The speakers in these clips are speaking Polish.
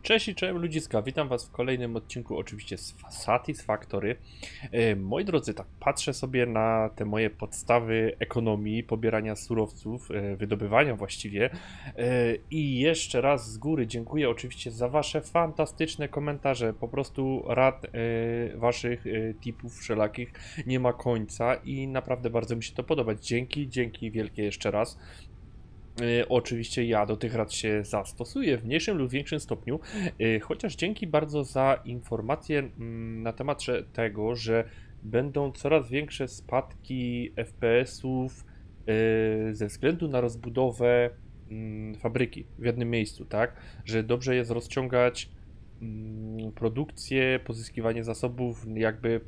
Cześć i cześć ludziska, witam was w kolejnym odcinku oczywiście z Satisfactory. Moi drodzy, tak patrzę sobie na te moje podstawy ekonomii, pobierania surowców, wydobywania właściwie i jeszcze raz z góry dziękuję oczywiście za wasze fantastyczne komentarze, po prostu rad waszych tipów wszelakich nie ma końca i naprawdę bardzo mi się to podoba. Dzięki wielkie jeszcze raz. Oczywiście ja do tych rad się zastosuję w mniejszym lub większym stopniu, chociaż dzięki bardzo za informację na temat tego, że będą coraz większe spadki FPS-ów ze względu na rozbudowę fabryki w jednym miejscu, tak? Że dobrze jest rozciągać produkcję, pozyskiwanie zasobów jakby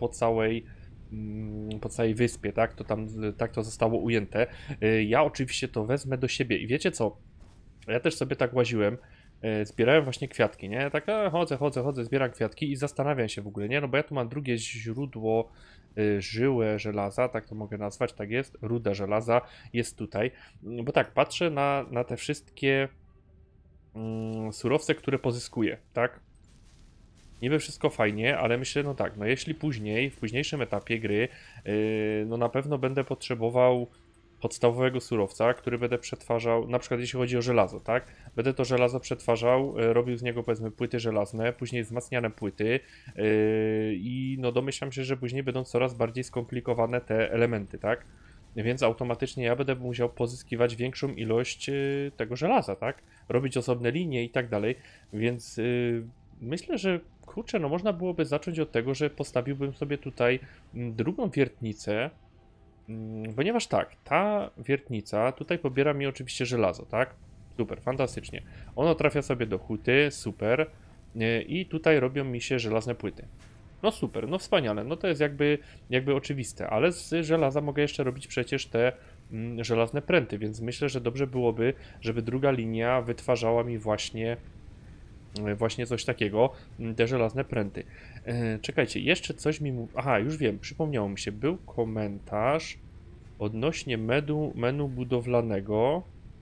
po całej wyspie, tak? To tam tak to zostało ujęte. Ja oczywiście to wezmę do siebie i wiecie co? Ja też sobie tak łaziłem, zbierałem właśnie kwiatki, nie? Tak chodzę, zbieram kwiatki i zastanawiam się w ogóle, nie? No bo ja tu mam drugie źródło, żyłę żelaza, tak to mogę nazwać, tak jest, ruda żelaza jest tutaj. Bo tak, patrzę na te wszystkie surowce, które pozyskuję, tak? Niby wszystko fajnie, ale myślę, no tak, no jeśli później, w późniejszym etapie gry, no na pewno będę potrzebował podstawowego surowca, który będę przetwarzał, na przykład jeśli chodzi o żelazo, tak? Będę to żelazo przetwarzał, robił z niego powiedzmy płyty żelazne, później wzmacniane płyty i no domyślam się, że później będą coraz bardziej skomplikowane te elementy, tak? Więc automatycznie ja będę musiał pozyskiwać większą ilość tego żelaza, tak? Robić osobne linie i tak dalej, więc myślę, że kurczę, no można byłoby zacząć od tego, że postawiłbym sobie tutaj drugą wiertnicę, ponieważ tak, ta wiertnica tutaj pobiera mi oczywiście żelazo, tak? Super, fantastycznie. Ono trafia sobie do huty, super. I tutaj robią mi się żelazne płyty. No super, no wspaniale, no to jest jakby oczywiste, ale z żelaza mogę jeszcze robić przecież te żelazne pręty, więc myślę, że dobrze byłoby, żeby druga linia wytwarzała mi właśnie coś takiego, te żelazne pręty. Czekajcie, jeszcze coś mi mówi. Aha, już wiem, przypomniało mi się, był komentarz odnośnie menu budowlanego.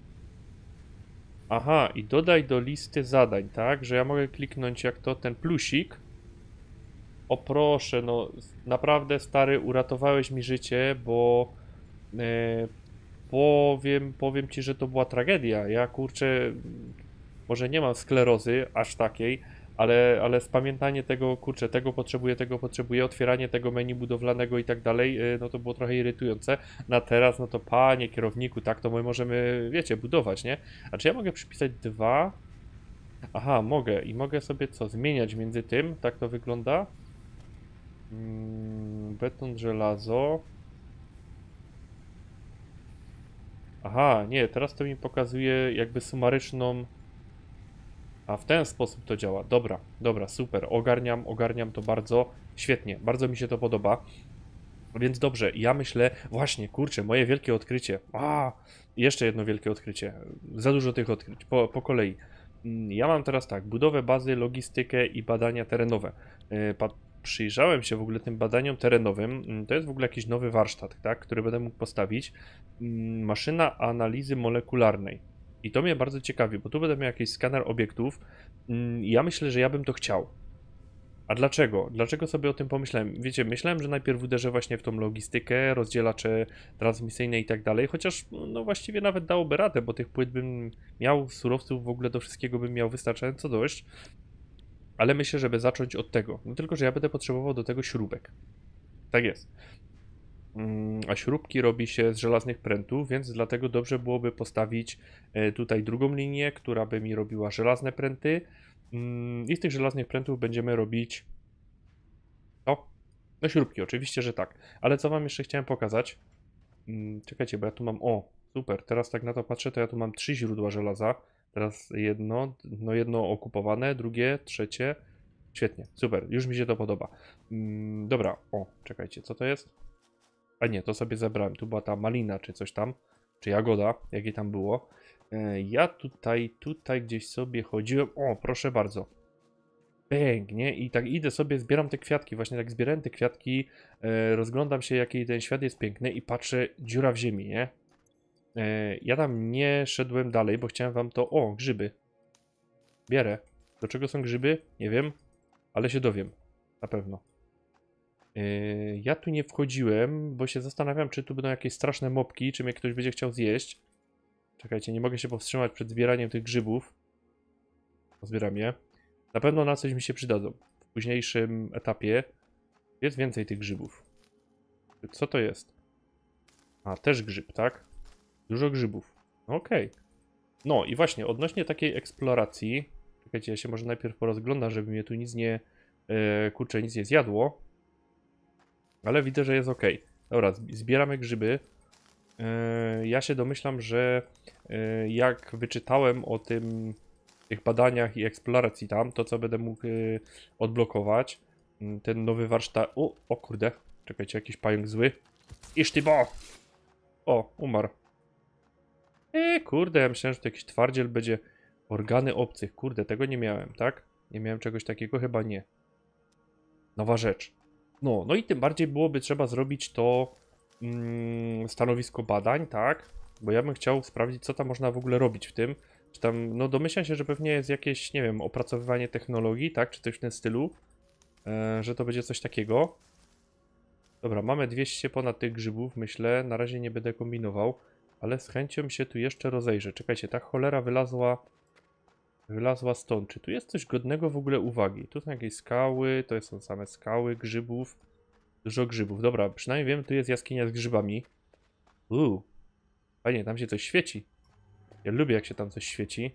Aha, i dodaj do listy zadań, tak? Że ja mogę kliknąć jak to, ten plusik. O proszę, no naprawdę stary, uratowałeś mi życie, bo powiem ci, że to była tragedia. Ja kurczę, może nie mam sklerozy aż takiej, ale spamiętanie tego, kurczę, tego potrzebuję, otwieranie tego menu budowlanego i tak dalej, no to było trochę irytujące. Na teraz, no to panie kierowniku, tak to my możemy, wiecie, budować, nie? A czy ja mogę przypisać dwa? Aha, mogę i mogę sobie co, zmieniać między tym, tak to wygląda. Beton, żelazo. Aha, nie, teraz to mi pokazuje jakby sumaryczną. A w ten sposób to działa. Dobra, super. Ogarniam to bardzo. Świetnie, bardzo mi się to podoba. Więc dobrze, ja myślę, właśnie, kurczę, moje wielkie odkrycie. Jeszcze jedno wielkie odkrycie. Za dużo tych odkryć, po kolei. Ja mam teraz tak, budowę bazy, logistykę i badania terenowe. Przyjrzałem się w ogóle tym badaniom terenowym. To jest w ogóle jakiś nowy warsztat, tak, który będę mógł postawić. Maszyna analizy molekularnej. I to mnie bardzo ciekawi, bo tu będę miał jakiś skaner obiektów. Ja myślę, że ja bym to chciał. A dlaczego? Dlaczego sobie o tym pomyślałem? Wiecie, myślałem, że najpierw uderzę właśnie w tą logistykę, rozdzielacze transmisyjne i tak dalej, chociaż no właściwie nawet dałoby radę, bo tych płyt bym miał, surowców w ogóle do wszystkiego bym miał wystarczająco dość. Ale myślę, żeby zacząć od tego. No tylko, że ja będę potrzebował do tego śrubek. Tak jest. A śrubki robi się z żelaznych prętów, więc dlatego dobrze byłoby postawić tutaj drugą linię, która by mi robiła żelazne pręty. I z tych żelaznych prętów będziemy robić no śrubki, oczywiście, że tak. Ale co wam jeszcze chciałem pokazać? Czekajcie, bo ja tu mam, super, teraz tak na to patrzę, to ja tu mam 3 źródła żelaza. Teraz jedno okupowane, drugie, trzecie. Świetnie, super, już mi się to podoba. Dobra, czekajcie, co to jest? A nie, to sobie zebrałem. Tu była ta malina, czy coś tam, czy jagoda, jakie tam było. Ja tutaj gdzieś sobie chodziłem. Proszę bardzo. Bęk, nie? I tak idę sobie, zbieram te kwiatki. Właśnie tak zbierałem te kwiatki, rozglądam się, jaki ten świat jest piękny i patrzę, dziura w ziemi, nie? Ja tam nie szedłem dalej, bo chciałem wam to. Grzyby. Bierę. Do czego są grzyby? Nie wiem, ale się dowiem. Na pewno. Ja tu nie wchodziłem, bo się zastanawiam, czy tu będą jakieś straszne mopki, czy mnie ktoś będzie chciał zjeść. Czekajcie, nie mogę się powstrzymać przed zbieraniem tych grzybów. Zbieram je. Na pewno na coś mi się przydadzą. W późniejszym etapie jest więcej tych grzybów. Co to jest? A, też grzyb, tak? Dużo grzybów. Okej. No i właśnie, odnośnie takiej eksploracji. Czekajcie, ja się może najpierw porozglądam, żeby mnie tu nic nie... kurczę, nic nie zjadło. Ale widzę, że jest ok. Dobra, zbieramy grzyby. Ja się domyślam, że jak wyczytałem o tych badaniach i eksploracji tam, to co będę mógł odblokować, ten nowy warsztat... O kurde, czekajcie, jakiś pająk zły. Iż ty bo! O, umarł. Kurde, ja myślałem, że to jakiś twardziel będzie. Organy obcych. Kurde, tego nie miałem, tak? Nie miałem czegoś takiego? Chyba nie. Nowa rzecz. No i tym bardziej byłoby trzeba zrobić to stanowisko badań, tak? Bo ja bym chciał sprawdzić, co tam można w ogóle robić w tym. Czy tam, no domyślam się, że pewnie jest jakieś, nie wiem, opracowywanie technologii, tak? Czy coś w tym stylu. Że to będzie coś takiego. Dobra, mamy 200 ponad tych grzybów, myślę. Na razie nie będę kombinował. Ale z chęcią się tu jeszcze rozejrzę. Czekajcie, ta cholera wylazła stąd. Czy tu jest coś godnego w ogóle uwagi? Tu są jakieś skały, to są same skały, grzybów. Dużo grzybów. Dobra, przynajmniej wiem, tu jest jaskinia z grzybami. Fajnie, tam się coś świeci. Ja lubię, jak się tam coś świeci.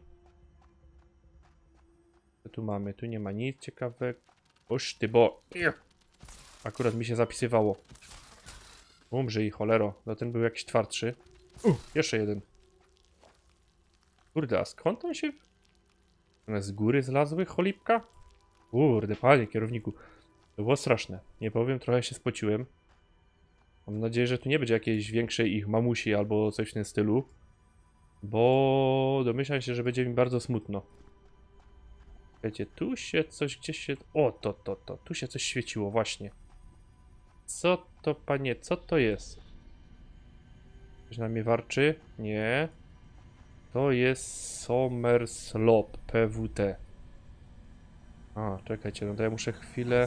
Co tu mamy? Tu nie ma nic ciekawego. Oż ty, bo... Akurat mi się zapisywało. Umrzyj, cholero. No ten był jakiś twardszy. Jeszcze jeden. Kurde, a skąd on się... One z góry zlazły, cholipka? Kurde, panie kierowniku. To było straszne. Nie powiem, trochę się spociłem. Mam nadzieję, że tu nie będzie jakiejś większej ich mamusi albo coś w tym stylu. Bo domyślam się, że będzie mi bardzo smutno. Wiecie, tu się coś gdzieś się... O, to. Tu się coś świeciło, właśnie. Co to, panie, co to jest? Coś na mnie warczy? Nie. To jest Summer Slop PWT. A, czekajcie, no to ja muszę chwilę...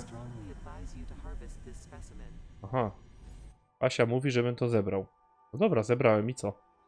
Aha. Asia mówi, żebym to zebrał. No dobra, zebrałem i co?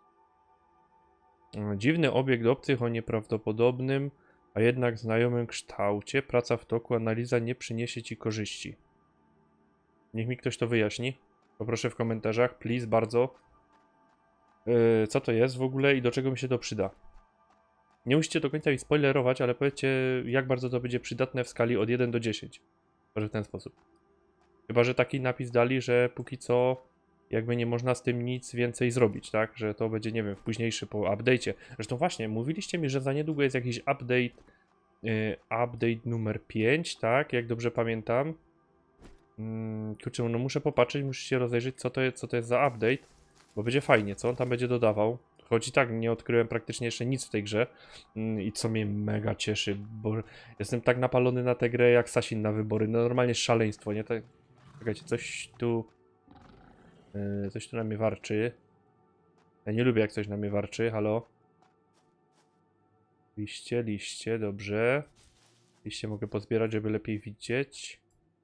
Dziwny obiekt obcych o nieprawdopodobnym, a jednak znajomym kształcie. Praca w toku, analiza nie przyniesie ci korzyści. Niech mi ktoś to wyjaśni. Poproszę w komentarzach, please, bardzo. Co to jest w ogóle i do czego mi się to przyda? Nie musicie do końca mi spoilerować, ale powiedzcie, jak bardzo to będzie przydatne w skali od 1 do 10. Może w ten sposób. Chyba że taki napis dali, że póki co jakby nie można z tym nic więcej zrobić, tak? Że to będzie, nie wiem, w późniejszy po update'cie. Zresztą właśnie, mówiliście mi, że za niedługo jest jakiś update, update numer 5, tak? Jak dobrze pamiętam. Kurczę, no muszę popatrzeć, muszę się rozejrzeć, co to jest za update, bo będzie fajnie, co on tam będzie dodawał. Choć i tak nie odkryłem praktycznie jeszcze nic w tej grze i co mnie mega cieszy, bo jestem tak napalony na tę grę jak Sasin na wybory. No normalnie szaleństwo, nie? Tak, czekajcie, coś tu na mnie warczy. Ja nie lubię jak coś na mnie warczy, halo. Liście, dobrze. Liście mogę pozbierać, żeby lepiej widzieć.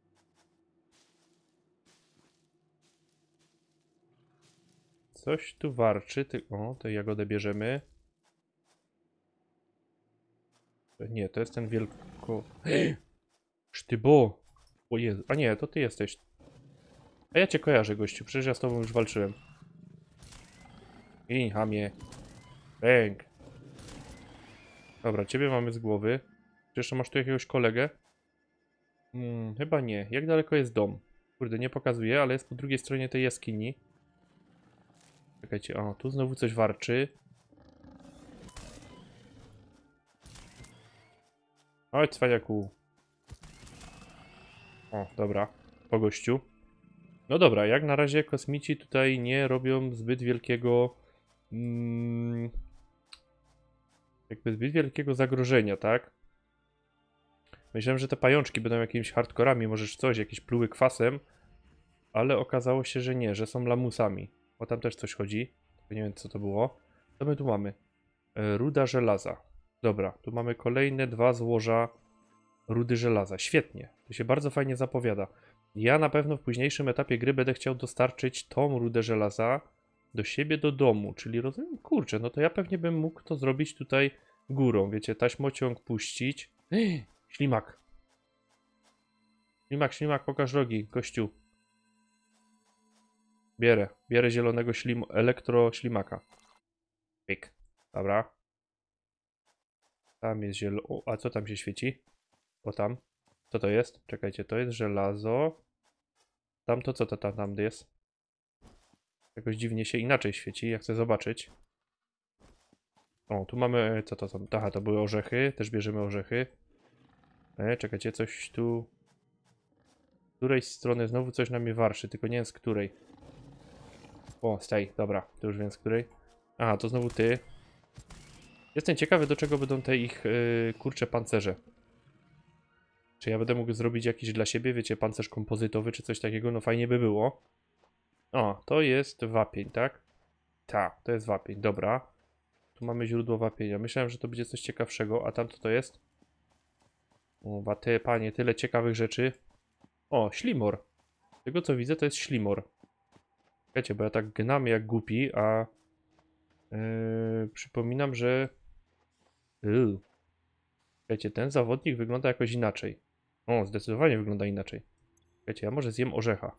Coś tu warczy. O, tę jagodę bierzemy. Nie, to jest ten wielko... Sztybo! O Jezu. A nie, to ty jesteś. A ja cię kojarzę, gościu. Przecież ja z tobą już walczyłem. I hamie. Bęk. Dobra, ciebie mamy z głowy. Czy jeszcze masz tu jakiegoś kolegę? Chyba nie. Jak daleko jest dom? Kurde, nie pokazuje, ale jest po drugiej stronie tej jaskini. Czekajcie, o, tu znowu coś warczy. Oj, cwaniaku. O, dobra. Po gościu. No dobra, jak na razie kosmici tutaj nie robią zbyt wielkiego... jakby zbyt wielkiego zagrożenia, tak? Myślałem, że te pajączki będą jakimiś hardkorami, możesz coś, jakieś pluły kwasem. Ale okazało się, że nie, że są lamusami. O, tam też coś chodzi. Nie wiem, co to było. Co my tu mamy? Ruda żelaza. Dobra, tu mamy kolejne 2 złoża rudy żelaza. Świetnie. To się bardzo fajnie zapowiada. Ja na pewno w późniejszym etapie gry będę chciał dostarczyć tą rudę żelaza do siebie do domu, czyli rozumiem, kurczę, no to ja pewnie bym mógł to zrobić tutaj górą, wiecie, taśmociąg puścić. Ślimak. Ślimak, ślimak, pokaż rogi, gościu. Bierę zielonego elektroślimaka. Pyk. Dobra. Tam jest zielony. A co tam się świeci? O tam. Co to jest? Czekajcie, to jest żelazo. Tamto co to tam jest? Jakoś dziwnie się inaczej świeci, ja chcę zobaczyć. O, tu mamy, co to są? Aha, to były orzechy, też bierzemy orzechy. Czekajcie, coś tu... Z której strony znowu coś na mnie warszy, tylko nie wiem z której. O, z tej, dobra, to już wiem z której. Aha, to znowu ty. Jestem ciekawy, do czego będą te ich, kurcze pancerze. Czy ja będę mógł zrobić jakiś dla siebie, wiecie, pancerz kompozytowy, czy coś takiego? No fajnie by było. O, to jest wapień, tak? Tak, to jest wapień, dobra. Tu mamy źródło wapienia. Myślałem, że to będzie coś ciekawszego, a tam co to jest? O, wate, panie, tyle ciekawych rzeczy. O, ślimor. Z tego co widzę, to jest ślimor. Wiecie, bo ja tak gnam jak głupi, a przypominam, że... Wiecie, ten zawodnik wygląda jakoś inaczej. O, zdecydowanie wygląda inaczej. Wiecie, ja może zjem orzecha.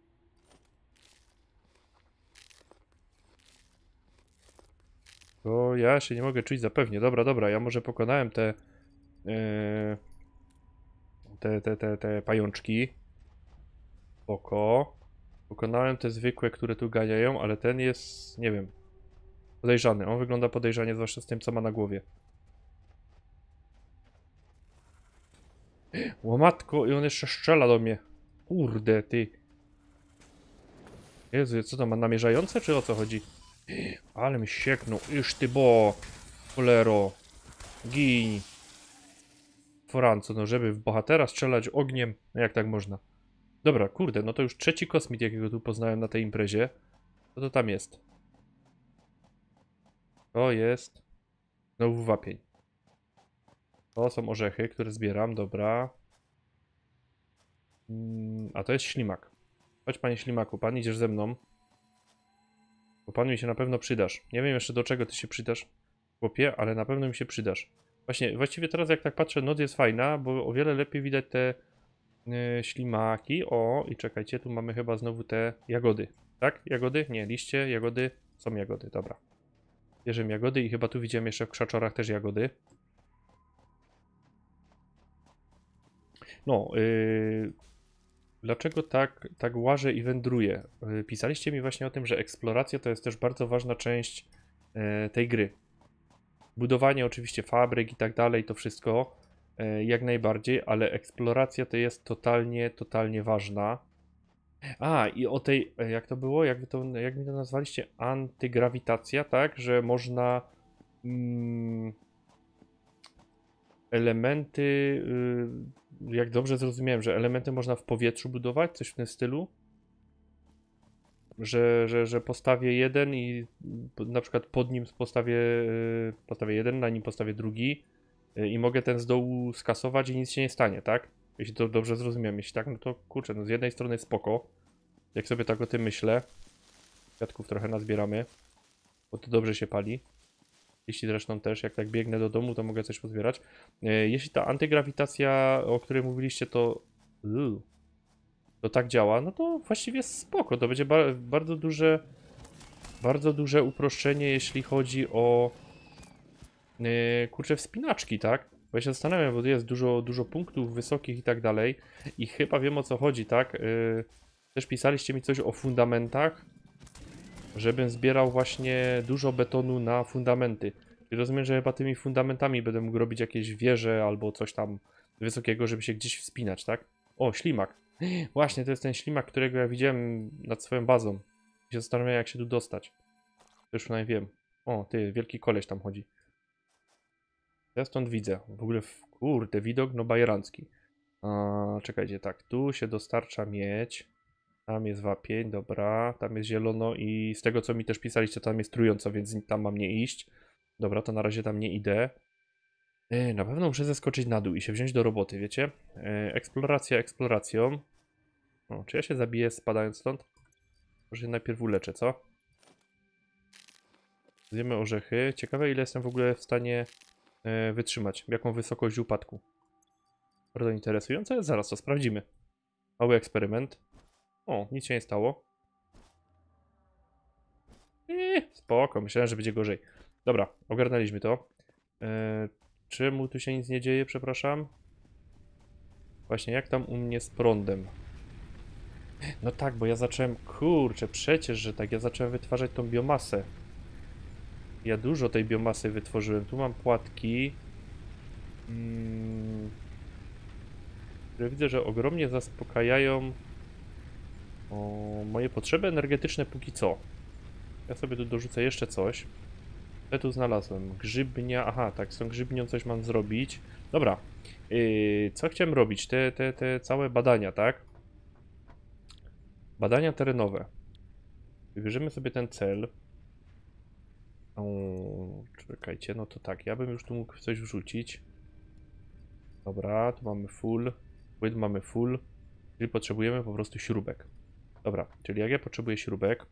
Bo ja się nie mogę czuć zapewnie. Dobra, dobra, ja może pokonałem te pajączki. Oko. Pokonałem te zwykłe, które tu ganiają, ale ten jest, nie wiem, podejrzany. On wygląda podejrzanie, zwłaszcza z tym, co ma na głowie. Łomatko, i on jeszcze strzela do mnie. Kurde, ty. Jezu, co to ma, namierzające, czy o co chodzi? Ale mi sieknął. Iż ty bo. Cholero. Gin. Foranco, no żeby w bohatera strzelać ogniem. No jak tak można? Dobra, kurde, no to już trzeci kosmit, jakiego tu poznałem na tej imprezie. Co to tam jest? To jest... Znowu wapień. To są orzechy, które zbieram, dobra. A to jest ślimak. Chodź, panie ślimaku, pan idziesz ze mną. Bo panu mi się na pewno przydasz. Nie wiem jeszcze do czego ty się przydasz, chłopie, ale na pewno mi się przydasz. Właściwie teraz jak tak patrzę, noc jest fajna, bo o wiele lepiej widać te ślimaki. O, i czekajcie, tu mamy chyba znowu te jagody. Tak? Jagody? Nie, liście, jagody. Są jagody, dobra. Bierzemy jagody i chyba tu widziałem jeszcze w krzaczorach też jagody. No, dlaczego tak łażę i wędruję? Pisaliście mi właśnie o tym, że eksploracja to jest też bardzo ważna część tej gry. Budowanie oczywiście fabryk i tak dalej, to wszystko jak najbardziej, ale eksploracja to jest totalnie ważna. A, i o tej, jak to było? Jak mi to nazwaliście? Antygrawitacja, tak? Że można elementy, jak dobrze zrozumiałem, że elementy można w powietrzu budować, coś w tym stylu? Że postawię jeden i na przykład pod nim postawię jeden, na nim postawię drugi i mogę ten z dołu skasować i nic się nie stanie, tak? Jeśli to dobrze zrozumiałem. Jeśli tak, no to kurczę, no z jednej strony spoko. Jak sobie tak o tym myślę. Kwiatków trochę nazbieramy, bo to dobrze się pali. Jeśli zresztą też, jak tak biegnę do domu, to mogę coś pozbierać. Jeśli ta antygrawitacja, o której mówiliście, to tak działa, no to właściwie spoko. To będzie bardzo duże uproszczenie, jeśli chodzi o kurczę, wspinaczki, tak? Bo ja się zastanawiam, bo tu jest dużo punktów wysokich i tak dalej. I chyba wiem, o co chodzi, tak? Też pisaliście mi coś o fundamentach, żebym zbierał właśnie dużo betonu na fundamenty. I rozumiem, że chyba tymi fundamentami będę mógł robić jakieś wieże albo coś tam wysokiego, żeby się gdzieś wspinać, tak? O, ślimak. Właśnie, to jest ten ślimak, którego ja widziałem nad swoją bazą. I się zastanawiam, jak się tu dostać. To już przynajmniej wiem. O, ty, wielki koleś tam chodzi. Ja stąd widzę. W ogóle, kurde, widok no bajerancki. Czekajcie, tak, tu się dostarcza miedź. Tam jest wapień, dobra. Tam jest zielono i z tego, co mi też pisaliście, tam jest trująco, więc tam mam nie iść. Dobra, to na razie tam nie idę. Na pewno muszę zeskoczyć na dół i się wziąć do roboty, wiecie? Eksploracja eksploracją. O, czy ja się zabiję spadając stąd? Może się najpierw uleczę, co? Zjemy orzechy. Ciekawe, ile jestem w ogóle w stanie wytrzymać. Jaką wysokość upadku. Bardzo interesujące. Zaraz to sprawdzimy. Mały eksperyment. O, nic się nie stało. Spoko, myślałem, że będzie gorzej. Dobra, ogarnęliśmy to. Czemu tu się nic nie dzieje, przepraszam? Właśnie, jak tam u mnie z prądem? No tak, bo ja zacząłem... Kurczę, przecież, że tak, ja zacząłem wytwarzać tą biomasę. Ja dużo tej biomasy wytworzyłem. Tu mam płatki. Które widzę, że ogromnie zaspokajają moje potrzeby energetyczne póki co. Ja sobie tu dorzucę jeszcze coś. Ja tu znalazłem. Grzybnia. Aha, tak, z tą grzybnią coś mam zrobić. Dobra. Co chciałem robić? Te całe badania, tak? Badania terenowe. Wybierzemy sobie ten cel. Czekajcie, no to tak, ja bym już tu mógł coś wrzucić. Dobra, tu mamy full. Płyt mamy full. Czyli potrzebujemy po prostu śrubek. Dobra, czyli jak ja potrzebuję śrubek,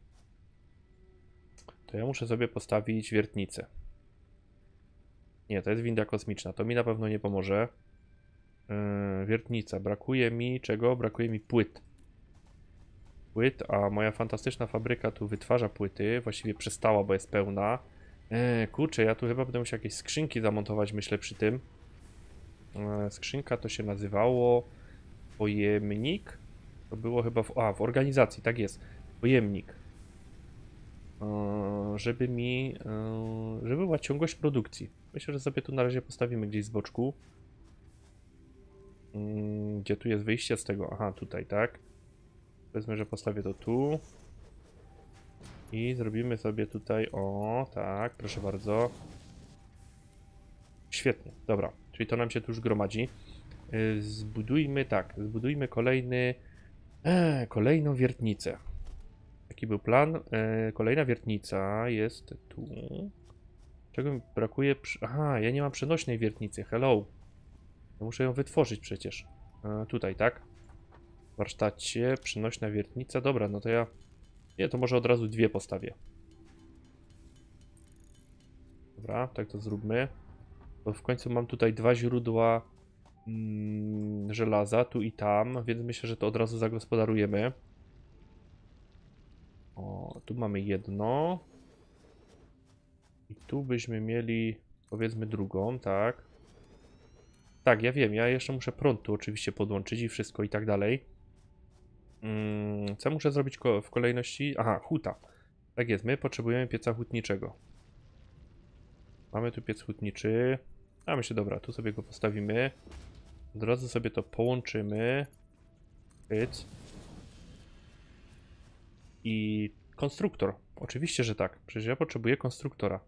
to ja muszę sobie postawić wiertnicę. Nie, to jest winda kosmiczna, to mi na pewno nie pomoże. Wiertnica, brakuje mi czego? Brakuje mi płyt. A moja fantastyczna fabryka tu wytwarza płyty, właściwie przestała, bo jest pełna. Kurczę, ja tu chyba będę musiał jakieś skrzynki zamontować, myślę, przy tym. Skrzynka to się nazywało pojemnik. To było chyba w organizacji, tak jest. Pojemnik. Żeby była ciągłość produkcji. Myślę, że sobie tu na razie postawimy gdzieś z boczku. Gdzie tu jest wyjście z tego? Aha, tutaj, tak. Powiedzmy, że postawię to tu. I zrobimy sobie tutaj, o, tak, proszę bardzo. Świetnie, dobra. Czyli to nam się tu już gromadzi. Zbudujmy kolejną wiertnicę. Jaki był plan? Kolejna wiertnica jest tu. Czego mi brakuje? Aha, ja nie mam przenośnej wiertnicy, hello. Ja muszę ją wytworzyć przecież. Tutaj, tak? W warsztacie, przenośna wiertnica. Dobra, no to ja... Nie, to może od razu dwie postawię. Dobra, tak to zróbmy. Bo w końcu mam tutaj dwa źródła żelaza, tu i tam, więc myślę, że to od razu zagospodarujemy. O, tu mamy jedno. I tu byśmy mieli, powiedzmy, drugą, tak. Tak, ja wiem, ja jeszcze muszę prąd tu oczywiście podłączyć i wszystko i tak dalej. Co muszę zrobić w kolejności? Aha, huta. Tak jest, my potrzebujemy pieca hutniczego. Mamy tu piec hutniczy. A myślę, dobra, tu sobie go postawimy. Od razu sobie to połączymy. Piec. I konstruktor. Oczywiście, że tak. Przecież ja potrzebuję konstruktora.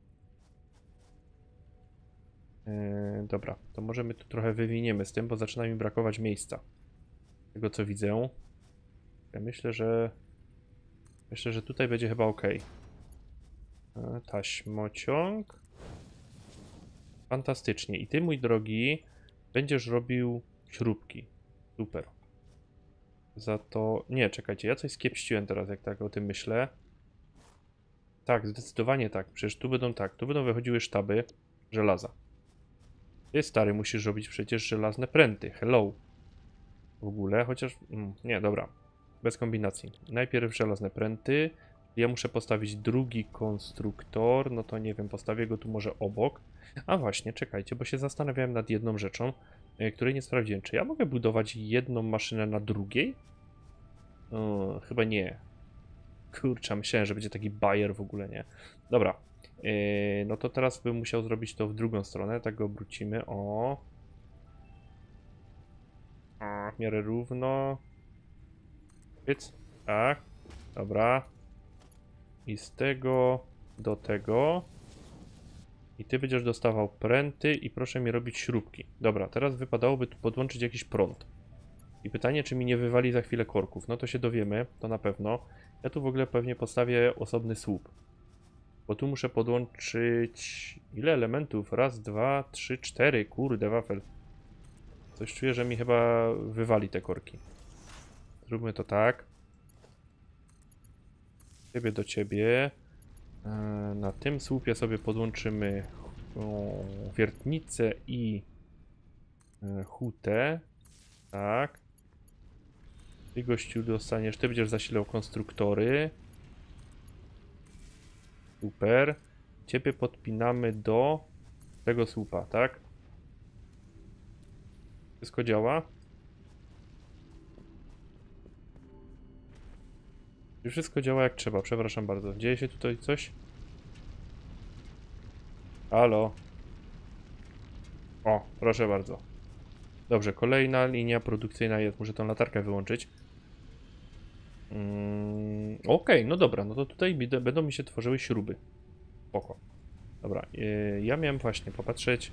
Dobra, to może my tu trochę wywiniemy z tym, bo zaczyna mi brakować miejsca. Z tego co widzę. Ja myślę, że tutaj będzie chyba ok. Taśmociąg. Fantastycznie. I ty, mój drogi, będziesz robił śrubki. Super. Za to... Nie, czekajcie, ja coś skiepściłem teraz, jak tak o tym myślę. Tak, zdecydowanie tak. Przecież tu będą wychodziły sztaby żelaza. Ty, stary, musisz robić przecież żelazne pręty. Hello. W ogóle, chociaż... nie, dobra. Bez kombinacji. Najpierw żelazne pręty. Ja muszę postawić drugi konstruktor. No to nie wiem, postawię go tu może obok. A właśnie, czekajcie, bo się zastanawiałem nad jedną rzeczą, której nie sprawdziłem. Czy ja mogę budować jedną maszynę na drugiej? Chyba nie. Kurczę, myślałem, że będzie taki bajer w ogóle, nie? Dobra. No to teraz bym musiał zrobić to w drugą stronę. Tak go obrócimy. O. W miarę równo. Pyc. Tak. Dobra. I z tego do tego. I ty będziesz dostawał pręty i proszę mi robić śrubki. Dobra, teraz wypadałoby tu podłączyć jakiś prąd. I pytanie, czy mi nie wywali za chwilę korków. No to się dowiemy, to na pewno. Ja tu w ogóle pewnie postawię osobny słup. Bo tu muszę podłączyć... Ile elementów? Raz, dwa, trzy, cztery. Kurde, wafel. Coś czuję, że mi chyba wywali te korki. Zróbmy to tak. Ciebie do ciebie. Na tym słupie sobie podłączymy wiertnicę i hutę. Tak. Ty, gościu, dostaniesz. Ty będziesz zasilał konstruktory. Super. Ciebie podpinamy do tego słupa, tak? Wszystko działa? I wszystko działa jak trzeba, przepraszam bardzo. Dzieje się tutaj coś? Halo? O, proszę bardzo. Dobrze, kolejna linia produkcyjna jest. Muszę tą latarkę wyłączyć. Okej, no dobra, no to tutaj będą mi się tworzyły śruby. Spoko. Dobra, ja miałem właśnie popatrzeć.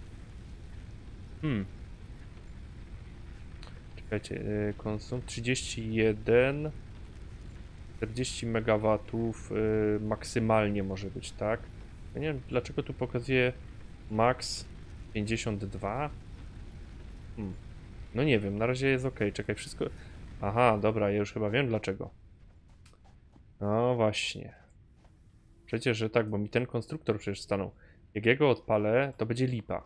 Czekajcie, konsum 31, 40 MW maksymalnie może być, tak? Ja nie wiem, dlaczego tu pokazuje max 52. No nie wiem, na razie jest ok. Czekaj, wszystko... Aha, dobra, ja już chyba wiem dlaczego. No właśnie. Przecież, że tak, bo mi ten konstruktor przecież stanął. Jak ja go odpalę, to będzie lipa.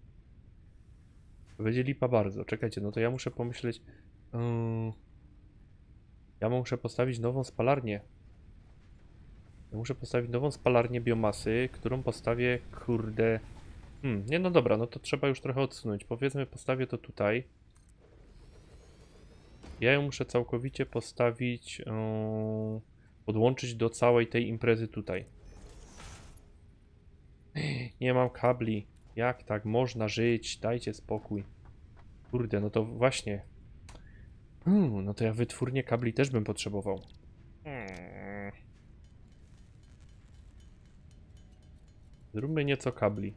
To będzie lipa bardzo. Czekajcie, no to ja muszę pomyśleć... Ja muszę postawić nową spalarnię. Ja muszę postawić nową spalarnię biomasy, którą postawię, kurde... nie, no dobra, no to trzeba już trochę odsunąć. Powiedzmy, postawię to tutaj. Ja ją muszę całkowicie postawić, podłączyć do całej tej imprezy tutaj. Nie mam kabli. Jak tak można żyć? Dajcie spokój. Kurde, no to właśnie. No to ja wytwórnię kabli też bym potrzebował. Zróbmy nieco kabli.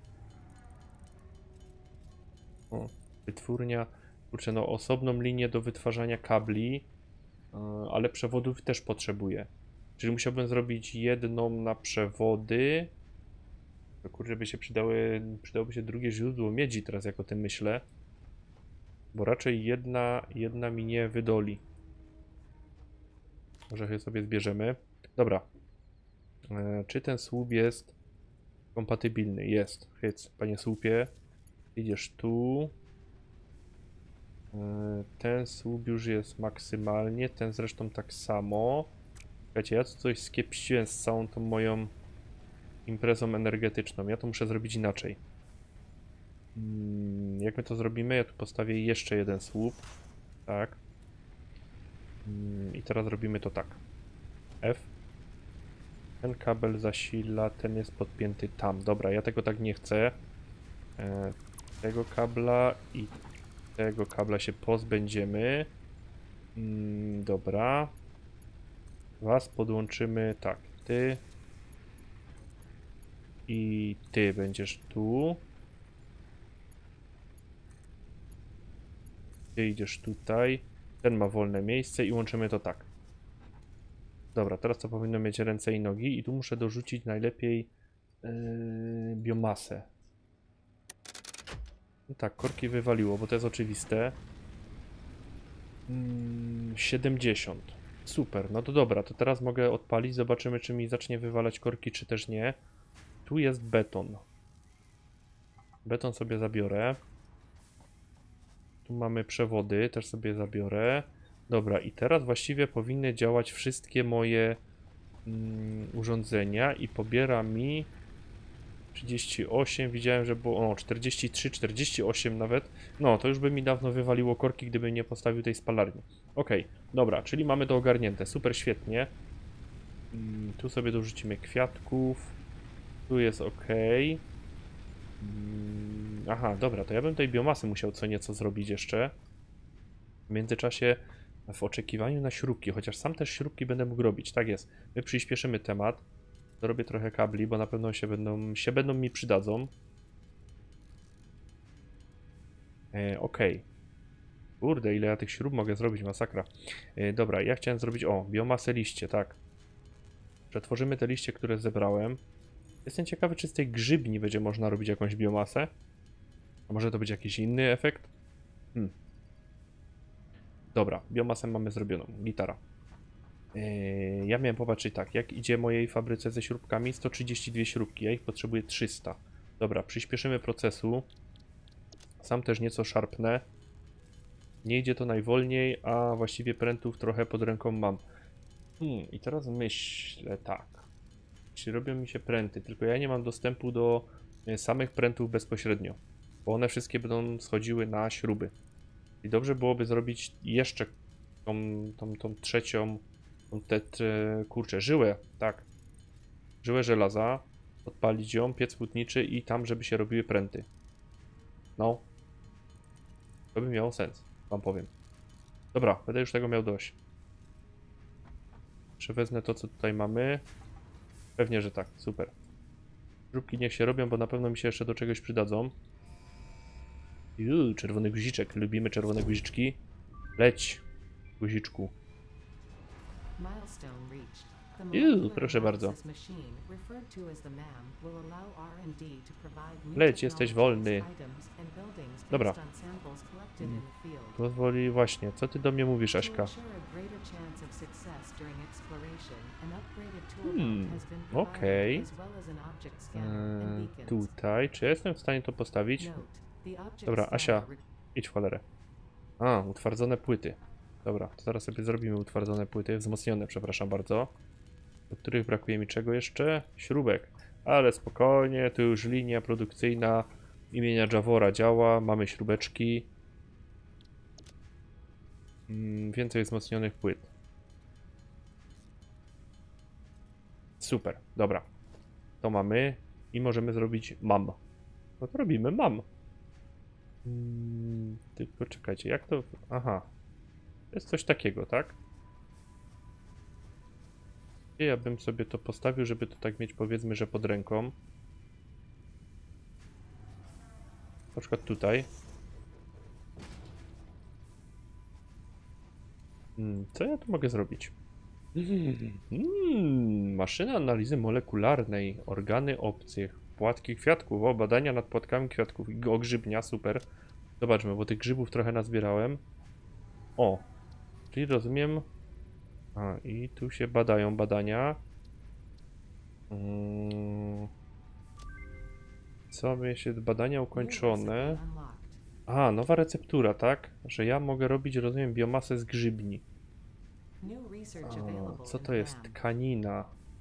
O, wytwórnia. Kurczę, no osobną linię do wytwarzania kabli, ale przewodów też potrzebuję. Czyli musiałbym zrobić jedną na przewody. To kurczę, by się przydałoby się drugie źródło miedzi teraz, jak o tym myślę. Bo raczej jedna mi nie wydoli. Może je sobie zbierzemy. Dobra. Czy ten słup jest kompatybilny? Jest. Hyc, panie słupie. Idziesz tu. Ten słup już jest maksymalnie, ten zresztą tak samo. Słuchajcie, ja tu coś skiepściłem z całą tą moją imprezą energetyczną. Ja to muszę zrobić inaczej. Jak my to zrobimy? Ja tu postawię jeszcze jeden słup. Tak. I teraz robimy to tak. F. Ten kabel zasila, ten jest podpięty tam. Dobra, ja tego tak nie chcę. Tego kabla i tego kabla się pozbędziemy. Dobra. Was podłączymy tak. Ty. I ty będziesz tu. Ty idziesz tutaj. Ten ma wolne miejsce i łączymy to tak. Dobra, teraz to powinno mieć ręce i nogi. I tu muszę dorzucić najlepiej biomasę. No tak, korki wywaliło, bo to jest oczywiste. 70. Super, no to dobra, to teraz mogę odpalić. Zobaczymy, czy mi zacznie wywalać korki, czy też nie. Tu jest beton. Beton sobie zabiorę. Tu mamy przewody, też sobie zabiorę. Dobra, i teraz właściwie powinny działać wszystkie moje urządzenia i pobiera mi 38, widziałem, że było 43, 48 nawet. No, to już by mi dawno wywaliło korki, gdybym nie postawił tej spalarni. Okej, dobra, czyli mamy to ogarnięte, super, świetnie. Tu sobie dorzucimy kwiatków. Tu jest ok. Aha, dobra, to ja bym tej biomasy musiał co nieco zrobić jeszcze. W międzyczasie w oczekiwaniu na śrubki, chociaż sam też śrubki będę mógł robić, tak jest. My przyspieszymy temat. Dorobię trochę kabli, bo na pewno się będą mi przydadzą. Okej. Kurde, ile ja tych śrub mogę zrobić, masakra. Dobra, ja chciałem zrobić, biomasę liście, tak. Przetworzymy te liście, które zebrałem. Jestem ciekawy, czy z tej grzybni będzie można robić jakąś biomasę. A może to być jakiś inny efekt? Dobra, biomasę mamy zrobioną. Gitara. Ja miałem popatrzeć tak, jak idzie mojej fabryce ze śrubkami, 132 śrubki, ja ich potrzebuję 300. Dobra, przyspieszymy procesu. Sam też nieco szarpnę. Nie idzie to najwolniej, a właściwie prętów trochę pod ręką mam. I teraz myślę tak. Czy robią mi się pręty, tylko ja nie mam dostępu do samych prętów bezpośrednio, bo one wszystkie będą schodziły na śruby. I dobrze byłoby zrobić jeszcze tą trzecią, kurczę, żyłę, tak. Żyłę żelaza, odpalić ją, piec hutniczy i tam, żeby się robiły pręty. No. To by miało sens, wam powiem. Dobra, będę już tego miał dość. Przewezmę to, co tutaj mamy. Pewnie, że tak, super. Śrubki niech się robią, bo na pewno mi się jeszcze do czegoś przydadzą. Czerwony guziczek. Lubimy czerwone guziczki. Leć, guziczku. Proszę bardzo. Leć, jesteś wolny. Dobra. Pozwoli właśnie. Co ty do mnie mówisz, Aśka? Okej. Tutaj. Czy ja jestem w stanie to postawić? Dobra, Asia, idź w cholerę. A, utwardzone płyty. Dobra, to zaraz sobie zrobimy utwardzone płyty, wzmocnione, przepraszam bardzo. Do których brakuje mi czego jeszcze? Śrubek. Ale spokojnie, tu już linia produkcyjna imienia Javora działa, mamy śrubeczki. Więcej wzmocnionych płyt. Super, dobra. To mamy i możemy zrobić mam. No to robimy mam. Tylko czekajcie, jak to... Aha. To jest coś takiego, tak? Gdzie ja bym sobie to postawił, żeby to tak mieć, powiedzmy, że pod ręką. Na przykład tutaj. Co ja tu mogę zrobić? Maszyna analizy molekularnej, organy obcych, płatki kwiatków, o, badania nad płatkami kwiatków i ogrzybnia, super. Zobaczmy, bo tych grzybów trochę nazbierałem. O, czyli rozumiem... A, i tu się badają badania. Co mnie się badania ukończone? A, nowa receptura, tak? Że ja mogę robić, rozumiem, biomasę z grzybni. O, co to jest? Tkanina.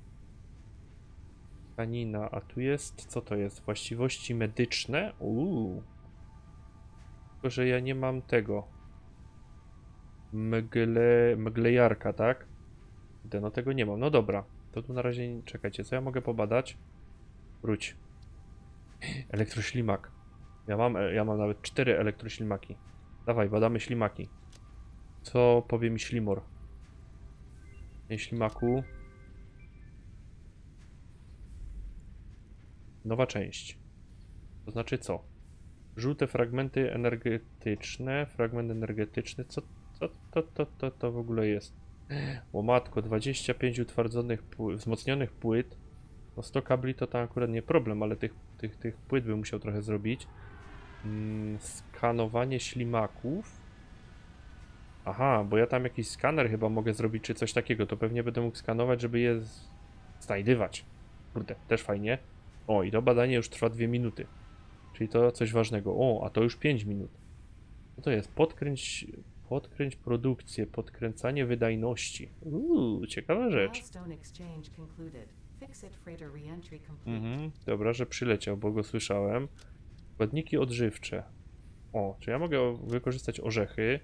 Tkanina, a tu jest, co to jest? Właściwości medyczne? Tylko, że ja nie mam tego. Mglejarka, tak? No tego nie mam. No dobra. To tu na razie, czekajcie, co ja mogę pobadać? Wróć. Elektroślimak. Ja mam nawet 4 elektroślimaki. Dawaj, badamy ślimaki. Co powie mi ślimor? Ślimaku. Nowa część. To znaczy co? Żółte fragmenty energetyczne. Fragment energetyczny. Co to w ogóle jest? O matko, 25 utwardzonych wzmocnionych płyt. No 100 kabli to tam akurat nie problem, ale tych płyt bym musiał trochę zrobić. Skanowanie ślimaków. Aha, bo ja tam jakiś skaner chyba mogę zrobić, czy coś takiego. To pewnie będę mógł skanować, żeby je znajdywać. Kurde, też fajnie. O, i to badanie już trwa 2 minuty. Czyli to coś ważnego. O, a to już 5 minut. Co to jest? Podkręć produkcję, podkręcanie wydajności. Ciekawa rzecz. Dobra, że przyleciał, bo go słyszałem. Składniki odżywcze. O, czy ja mogę wykorzystać orzechy?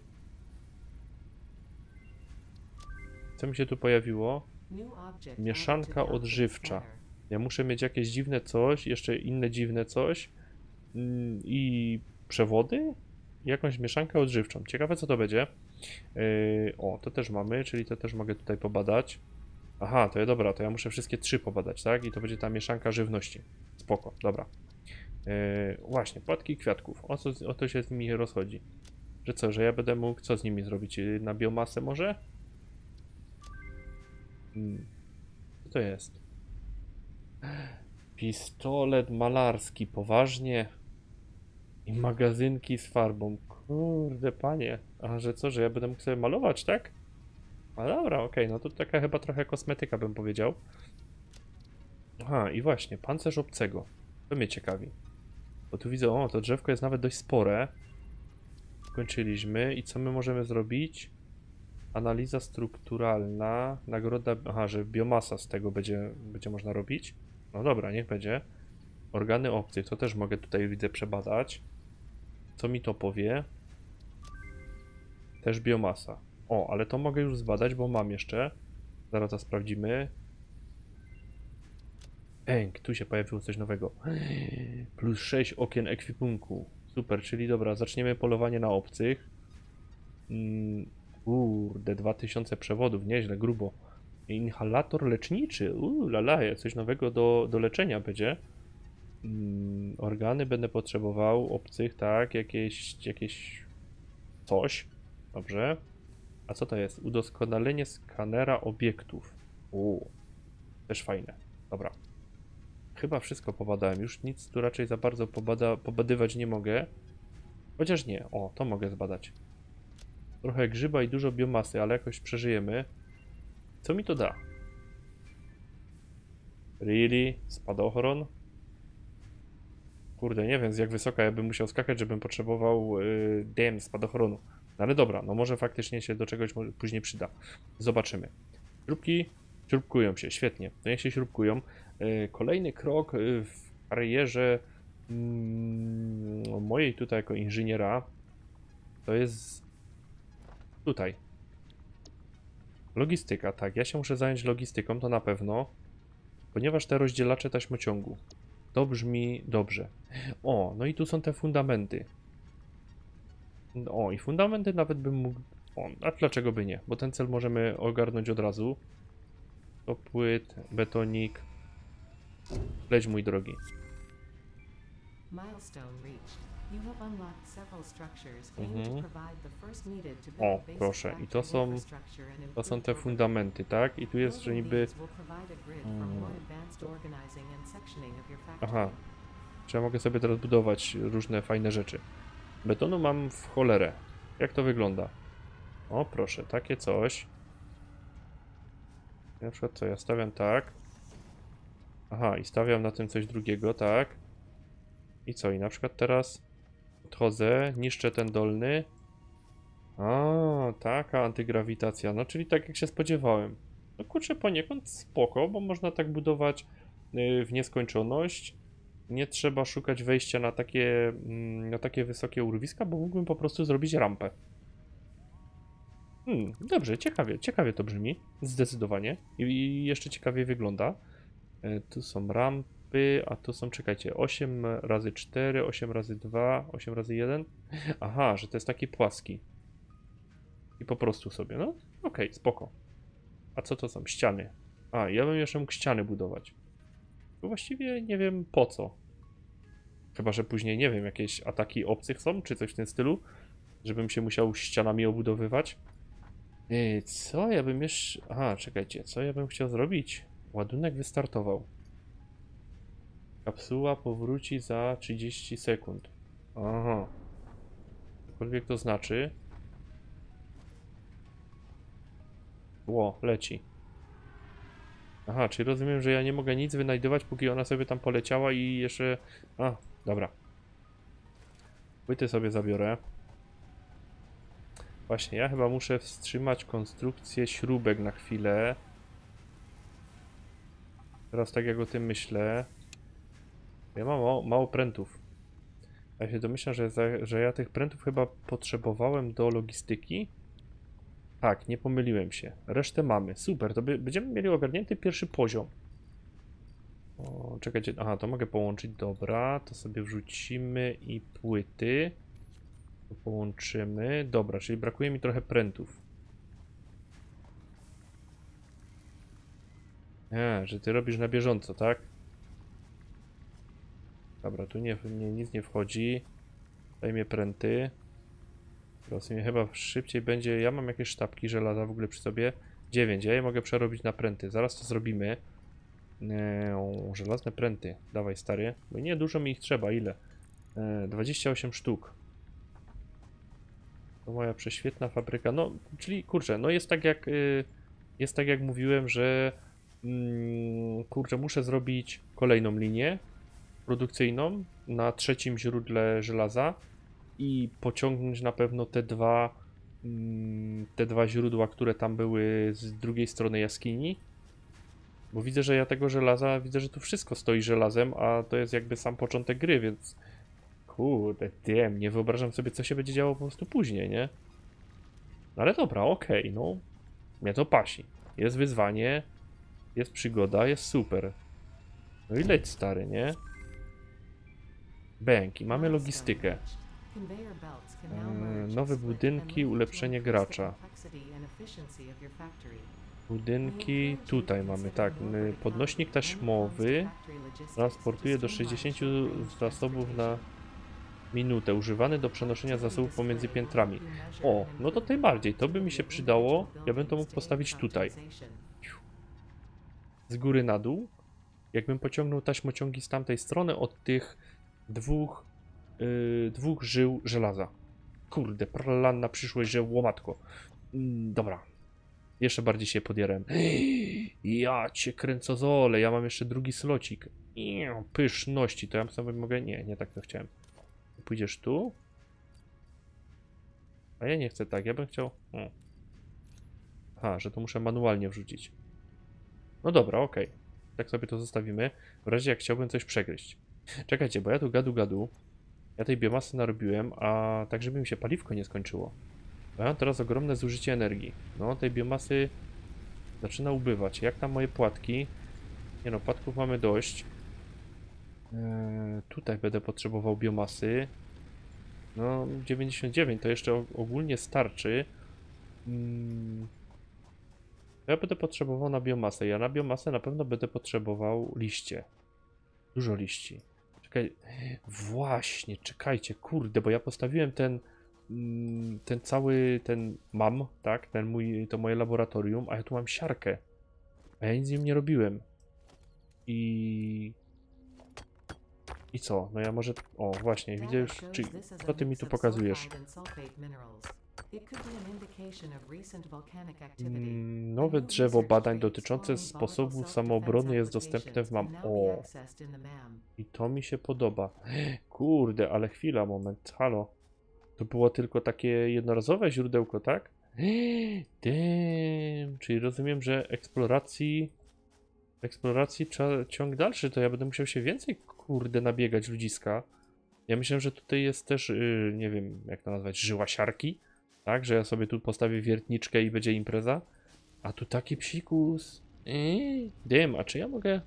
Co mi się tu pojawiło? Mieszanka odżywcza. Ja muszę mieć jakieś dziwne coś, jeszcze inne dziwne coś. I przewody? Jakąś mieszankę odżywczą. Ciekawe, co to będzie. O, to też mamy, czyli to też mogę tutaj pobadać. Aha, to ja dobra, to ja muszę wszystkie 3 pobadać, tak? I to będzie ta mieszanka żywności. Spoko, dobra. Właśnie, płatki kwiatków. O to się z nimi rozchodzi. Że co, że ja będę mógł co z nimi zrobić? Na biomasę może? Co to jest? Pistolet malarski, poważnie? I magazynki z farbą. Kurde, panie. A że co, że ja będę mógł sobie malować, tak? A dobra, okej, no to taka chyba trochę kosmetyka, bym powiedział. Aha, i właśnie, pancerz obcego. To mnie ciekawi. Bo tu widzę, o, to drzewko jest nawet dość spore. Skończyliśmy. I co my możemy zrobić? Analiza strukturalna. Nagroda... Aha, że biomasa z tego będzie można robić. No dobra, niech będzie. Organy obcych, to też mogę tutaj, widzę, przebadać. Co mi to powie? Też biomasa. O, ale to mogę już zbadać, bo mam jeszcze. Zaraz to sprawdzimy. Ęk, tu się pojawiło coś nowego. Plus 6 okien ekwipunku. Super, czyli dobra, zaczniemy polowanie na obcych. Kurde, 2000 przewodów, nieźle, grubo. Inhalator leczniczy. Lala, coś nowego do leczenia będzie. Organy będę potrzebował, obcych, tak, jakieś coś. Dobrze. A co to jest? Udoskonalenie skanera obiektów. Też fajne. Dobra. Chyba wszystko pobadałem. Już nic tu raczej za bardzo pobadywać nie mogę. Chociaż nie. O, to mogę zbadać. Trochę grzyba i dużo biomasy, ale jakoś przeżyjemy. Co mi to da? Really? Spadochron? Kurde, nie wiem, z jak wysoka ja bym musiał skakać, żebym potrzebował spadochronu. No ale dobra, no może faktycznie się do czegoś później przyda. Zobaczymy. Śrubki śrubkują się, świetnie. No jak się śrubkują. Kolejny krok w karierze mojej tutaj jako inżyniera to jest tutaj. Logistyka, tak. Ja się muszę zająć logistyką, to na pewno. Ponieważ te rozdzielacze taśmociągu. To brzmi dobrze. O, no i tu są te fundamenty. O, i fundamenty nawet bym mógł... O, a dlaczego by nie? Bo ten cel możemy ogarnąć od razu. To płyt, betonik. Leć, mój drogi. O, proszę. I to są te fundamenty, tak? I tu jest, że niby... Aha. Czy ja mogę sobie teraz budować różne fajne rzeczy. Betonu mam w cholerę. Jak to wygląda? O, proszę, takie coś. Na przykład co, ja stawiam tak. Aha, i stawiam na tym coś drugiego, tak. I co, i na przykład teraz odchodzę, niszczę ten dolny. A, taka antygrawitacja. No, czyli tak jak się spodziewałem. No kurczę, poniekąd spoko, bo można tak budować w nieskończoność. Nie trzeba szukać wejścia na takie wysokie urwiska, bo mógłbym po prostu zrobić rampę. Dobrze, ciekawie to brzmi, zdecydowanie. I jeszcze ciekawie wygląda. Tu są rampy, a tu są, czekajcie, 8 razy 4, 8 razy 2, 8 razy 1. Aha, że to jest taki płaski. I po prostu sobie, no okej, spoko. A co to są? Ściany. A, ja bym jeszcze mógł ściany budować. Bo właściwie nie wiem po co. Chyba, że później, nie wiem, jakieś ataki obcych są, czy coś w tym stylu. Żebym się musiał ścianami obudowywać. Co ja bym jeszcze... Aha, czekajcie, co ja bym chciał zrobić? Ładunek wystartował. Kapsuła powróci za 30 sekund. Aha. Cokolwiek to znaczy. Ło, leci. Aha, czyli rozumiem, że ja nie mogę nic wynajdować, póki ona sobie tam poleciała i jeszcze... A, dobra. Płyty sobie zabiorę. Właśnie, ja chyba muszę wstrzymać konstrukcję śrubek na chwilę. Teraz tak jak o tym myślę. Ja mam mało prętów. Ja się domyślam, że ja tych prętów chyba potrzebowałem do logistyki. Tak, nie pomyliłem się. Resztę mamy. Super, to będziemy mieli ogarnięty pierwszy poziom. O, czekajcie, aha, to mogę połączyć. Dobra, to sobie wrzucimy i płyty. To połączymy. Dobra, czyli brakuje mi trochę prętów. Że ty robisz na bieżąco, tak? Dobra, tu nic nie wchodzi. Dajmy pręty. Teraz mi chyba szybciej będzie. Ja mam jakieś sztabki żelaza w ogóle przy sobie. 9. Ja je mogę przerobić na pręty. Zaraz to zrobimy. Żelazne pręty. Dawaj, stary. Bo nie, dużo mi ich trzeba. Ile? 28 sztuk. To moja prześwietna fabryka. No, czyli kurczę, no jest tak jak mówiłem, że kurczę, muszę zrobić kolejną linię produkcyjną na trzecim źródle żelaza i pociągnąć na pewno te dwa źródła, które tam były z drugiej strony jaskini. Bo widzę, że ja tego żelaza, widzę, że tu wszystko stoi żelazem, a to jest jakby sam początek gry, więc kurde, nie wyobrażam sobie, co się będzie działo po prostu później, nie? No ale dobra, okej, no. Mnie to pasi. Jest wyzwanie, jest przygoda, jest super. No i leć, stary, nie? Bęki, mamy logistykę. Nowe budynki, ulepszenie gracza. Budynki, tutaj mamy, tak. Podnośnik taśmowy transportuje do 60 zasobów na minutę, używany do przenoszenia zasobów pomiędzy piętrami. O, no to tym bardziej, to by mi się przydało. Ja bym to mógł postawić tutaj. Z góry na dół. Jakbym pociągnął taśmociągi z tamtej strony od tych dwóch żył żelaza. Kurde, plan na przyszłość, że łomatko. Dobra. Jeszcze bardziej się podjarałem. Ja cię kręcozole, ja mam jeszcze drugi slocik. Pyszności, to ja sobie mogę... Nie tak to chciałem. Pójdziesz tu? A ja nie chcę tak, ja bym chciał... że to muszę manualnie wrzucić. No dobra, okej. Tak sobie to zostawimy. W razie jak chciałbym coś przegryźć. Czekajcie, bo ja tu gadu. Ja tej biomasy narobiłem, a tak żeby mi się paliwko nie skończyło. Bo ja mam teraz ogromne zużycie energii. No, tej biomasy zaczyna ubywać. Jak tam moje płatki? Nie no, płatków mamy dość. Tutaj będę potrzebował biomasy. No, 99 to jeszcze ogólnie starczy. Ja będę potrzebował na biomasę. Ja na biomasę na pewno będę potrzebował liście. Dużo liści. Czekaj. Właśnie, czekajcie, kurde, bo ja postawiłem ten tak, to moje laboratorium, a ja tu mam siarkę. A ja nic z nim nie robiłem. I co? No ja może... O, właśnie, widzę już... Co ty mi tu pokazujesz? Nowe drzewo badań dotyczące sposobów samoobrony jest dostępne w MAM. O! I to mi się podoba. Kurde, ale chwila, moment, halo. To było tylko takie jednorazowe źródełko, tak? Damn. Czyli rozumiem, że eksploracji ciąg dalszy, to ja będę musiał się więcej, kurde, nabiegać ludziska. Ja myślę, że tutaj jest też, nie wiem, jak to nazwać, żyła siarki, tak? Że ja sobie tu postawię wiertniczkę i będzie impreza. A tu taki psikus. Damn, a czy ja mogę...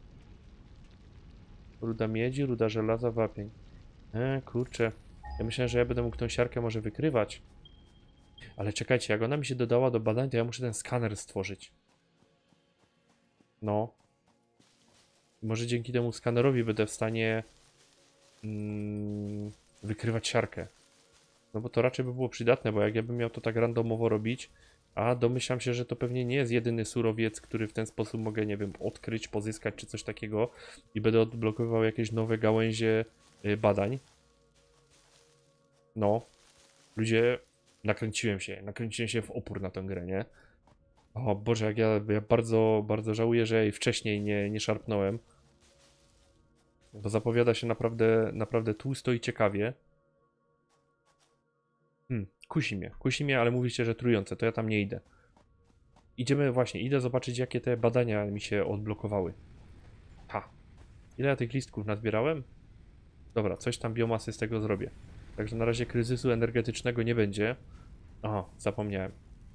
Ruda miedzi, ruda żelaza, wapień. Kurczę. Ja myślałem, że ja będę mógł tą siarkę może wykrywać. Ale czekajcie, jak ona mi się dodała do badań, to ja muszę ten skaner stworzyć. No. Może dzięki temu skanerowi będę w stanie wykrywać siarkę. No bo to raczej by było przydatne, bo jak ja bym miał to tak randomowo robić, a domyślam się, że to pewnie nie jest jedyny surowiec, który w ten sposób mogę, nie wiem, odkryć, pozyskać czy coś takiego i będę odblokowywał jakieś nowe gałęzie badań. No. Ludzie, nakręciłem się w opór na tę grę, nie? O Boże, jak ja bardzo, bardzo żałuję, że jej wcześniej nie szarpnąłem. Bo zapowiada się naprawdę tłusto i ciekawie. Kusi mnie, ale mówicie, że trujące, to ja tam nie idę. Idę zobaczyć, jakie te badania mi się odblokowały. Ile ja tych listków nazbierałem? Dobra, coś tam biomasy z tego zrobię. Także na razie kryzysu energetycznego nie będzie. Aha, zapomniałem.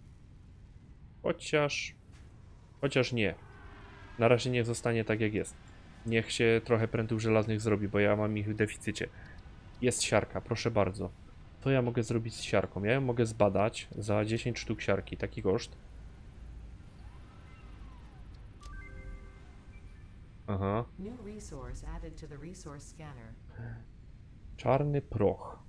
Chociaż nie. Na razie niech zostanie tak jak jest. Niech się trochę prętów żelaznych zrobi, bo ja mam ich w deficycie. Jest siarka, proszę bardzo. To ja mogę zrobić z siarką. Ja ją mogę zbadać za 10 sztuk siarki. Taki koszt. Aha. Czarny proch.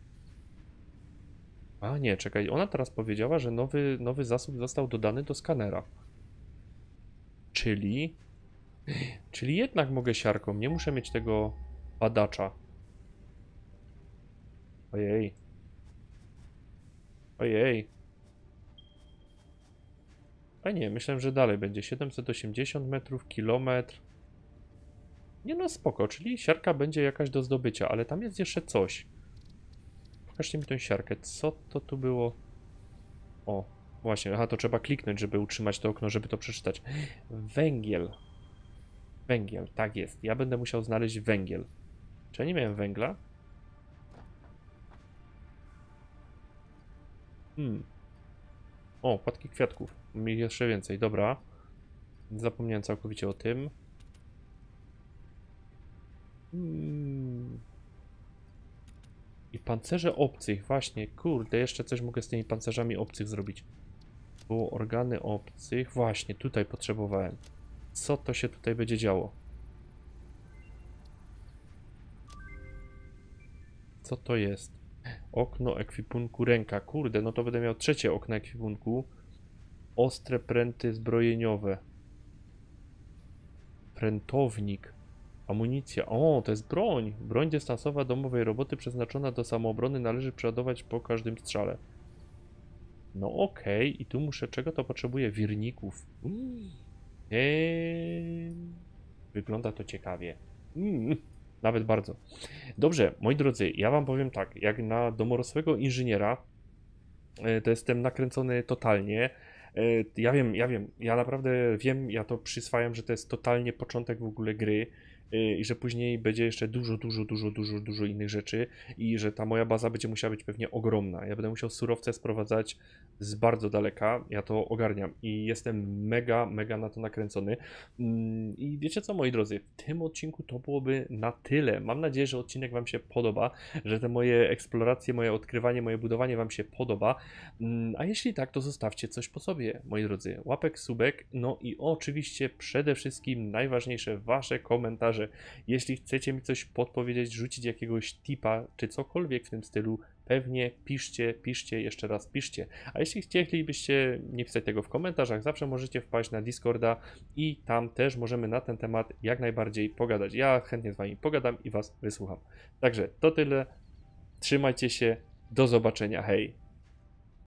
A nie, czekaj. Ona teraz powiedziała, że nowy zasób został dodany do skanera. Czyli Czyli jednak mogę siarką, nie muszę mieć tego badacza. Ojej. Ojej. A nie, myślałem, że dalej będzie. 780 metrów, kilometr. Nie no, spoko, czyli siarka będzie jakaś do zdobycia, ale tam jest jeszcze coś. Pokażcie mi tą siarkę. Co to tu było? O, właśnie, aha, to trzeba kliknąć, żeby utrzymać to okno, żeby to przeczytać. Węgiel. Węgiel, tak jest. Ja będę musiał znaleźć węgiel. Czy ja nie miałem węgla? O, płatki kwiatków. Mi jeszcze więcej, dobra. Zapomniałem całkowicie o tym. I pancerze obcych, właśnie, kurde, jeszcze coś mogę z tymi pancerzami obcych zrobić. Było organy obcych, właśnie, tutaj potrzebowałem. Co to się tutaj będzie działo? Co to jest? Okno ekwipunku ręka. Kurde, no to będę miał trzecie okno ekwipunku. Ostre pręty zbrojeniowe. Prętownik. Amunicja. O, to jest broń. Broń dystansowa domowej roboty przeznaczona do samoobrony należy przeładować po każdym strzale. No okej. I tu muszę... Czego to potrzebuję? Wirników. Wygląda to ciekawie. Nawet bardzo. Dobrze, moi drodzy, ja wam powiem tak. Jak na domorosłego inżyniera to jestem nakręcony totalnie. Ja naprawdę wiem, ja to przyswajam, że to jest totalnie początek w ogóle gry i że później będzie jeszcze dużo innych rzeczy i że ta moja baza będzie musiała być pewnie ogromna. Ja będę musiał surowce sprowadzać z bardzo daleka, ja to ogarniam i jestem mega na to nakręcony. I wiecie co, moi drodzy, w tym odcinku to byłoby na tyle. Mam nadzieję, że odcinek wam się podoba, że te moje eksploracje, moje odkrywanie, moje budowanie wam się podoba. A jeśli tak, to zostawcie coś po sobie, moi drodzy. Łapek, subek, no i oczywiście przede wszystkim najważniejsze wasze komentarze. Jeśli chcecie mi coś podpowiedzieć, rzucić jakiegoś tipa, czy cokolwiek w tym stylu, pewnie piszcie, jeszcze raz piszcie. A jeśli chcielibyście nie pisać tego w komentarzach, zawsze możecie wpaść na Discorda i tam też możemy na ten temat jak najbardziej pogadać. Ja chętnie z wami pogadam i was wysłucham. Także to tyle. Trzymajcie się. Do zobaczenia. Hej.